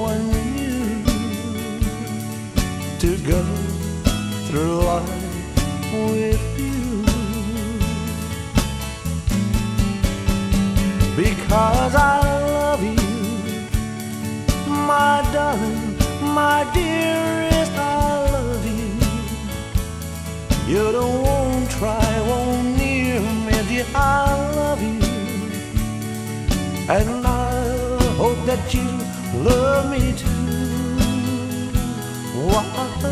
someone new to go through life with you. Because I love you, my darling, my dearest, I love you. You don't try, won't near me, dear, I love you. And I hope that you love me too. Why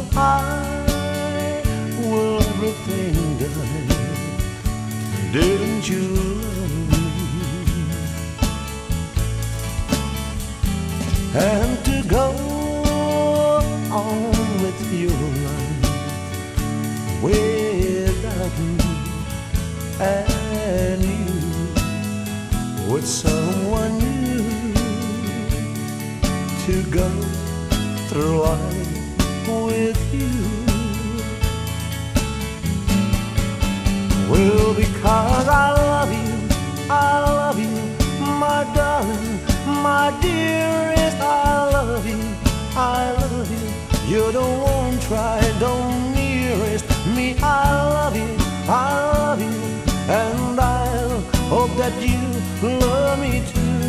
will everything die? Didn't you love me? And to go on with your life without me and you with someone new to go through life with you. Well, because I love you, my darling, my dearest, I love you, I love you. You don't try, don't nearest me, I love you, I love you. And I'll hope that you love me too.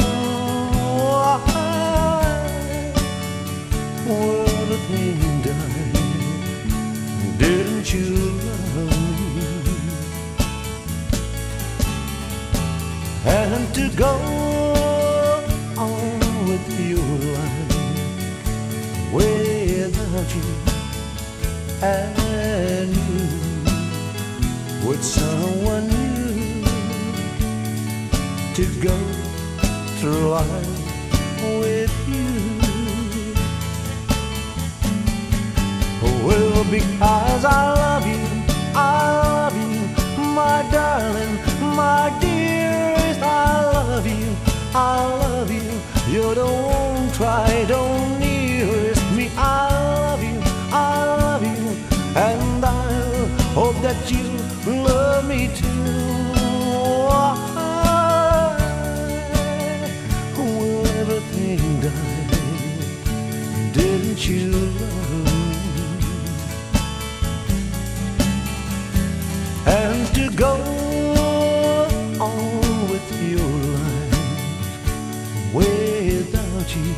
Why will the thing die? Didn't you love me? And to go on with your life without you and you with someone new to go through life with you. Well, because I love you, my darling, my dearest, I love you, I love you. You don't try, don't nearest me, I love you, I love you. And I'll hope that you love me too. Will everything die? Didn't you love me? And to go on with your life without you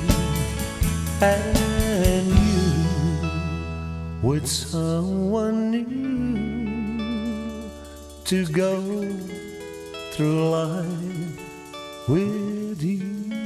and you with someone new to go through life with you.